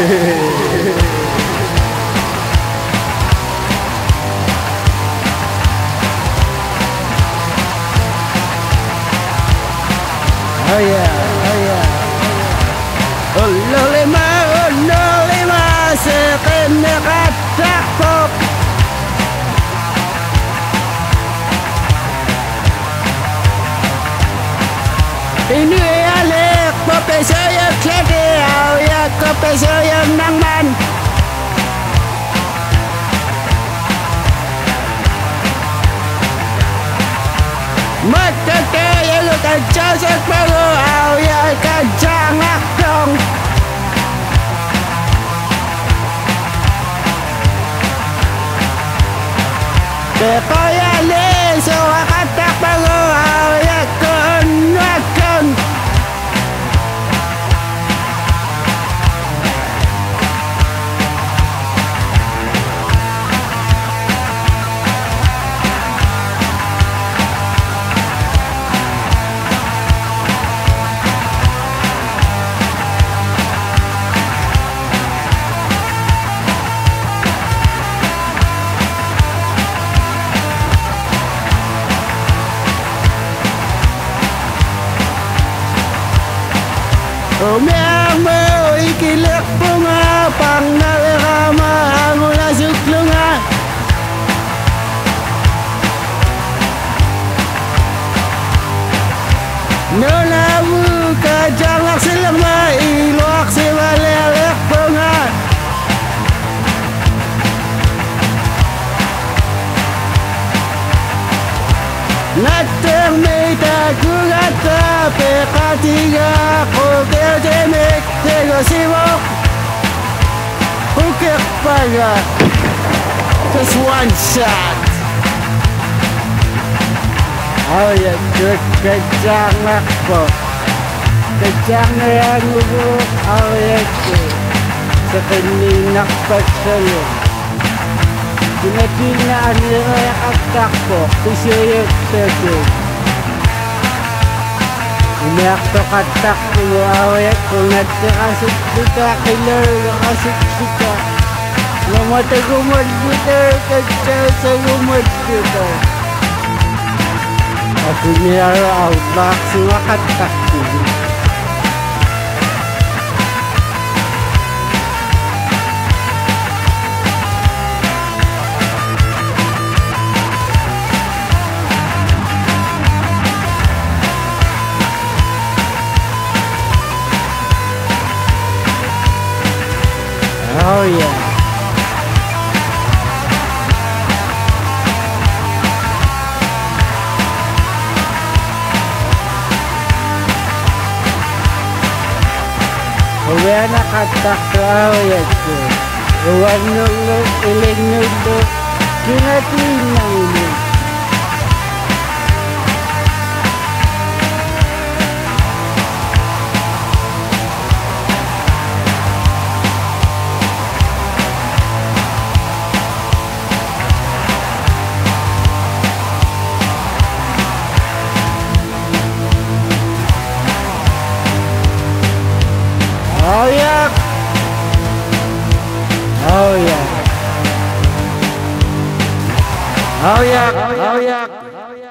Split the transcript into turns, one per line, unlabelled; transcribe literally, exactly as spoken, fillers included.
Oh yeah, oh yeah. Ulo lima, ulo lima, sekenakatakok. Ini alik, papesaya klede, ya kapesaya nangman. Mata kaya lu kacau separuh, ya kacang akong. Kaya leso akatak baru, ya kunwakon. Umiang mo ikilik bunga pang narirama ang ulang suklunga. Nulamu kajangak silang mailuak si malilik bunga. Natang may takugata pekatiga ko demek tego sibok ukek paga just one shot. Oh ya kejang ako kejang yang ubuk oh ya sekeninak pasalo Pinatinaan nila ang takbo, kusiyok tego. Inakto katakbo awet kung natakasok kita, kailangan kasok kita. Namatagumad kita, kacau sa gumad kita. Ako niya outback, sumakatakbo. Oh yeah. Uwe nakatakto awet ko. Uwan nulo, iling nulo, kinatinang nulo. Oh yeah. Oh yeah. Oh yeah. Oh yeah.